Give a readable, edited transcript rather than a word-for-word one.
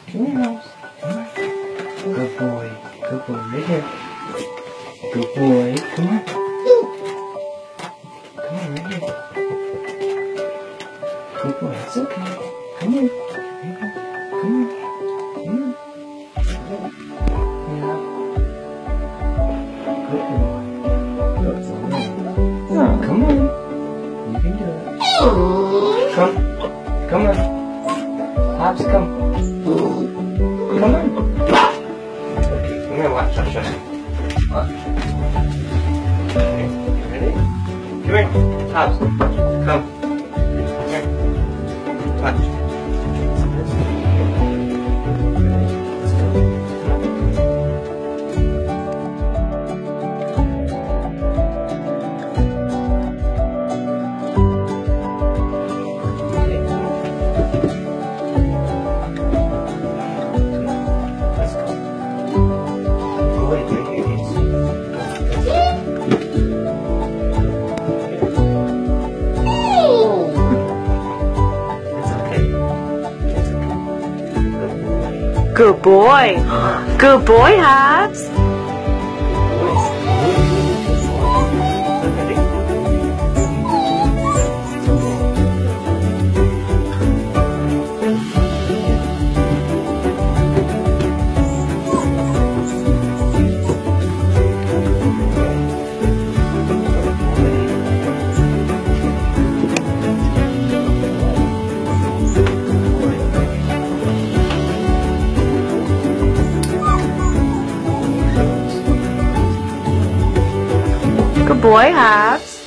Come here, Hobbs. Come on. Good boy. Good boy. Right here. Good boy. Come on. Come on, right here. Good boy. It's okay. Come on. Come on. Come on. Yeah. Good boy. That's all right. Oh, come on. You can do it. Come. Come on. Hobbs, come. Come on. Okay, come here, watch. Watch. Okay, you ready? Come here, Hobbs. Come. Here. Watch. Good boy. Good boy, Hobbs. Good boy, Hobbs.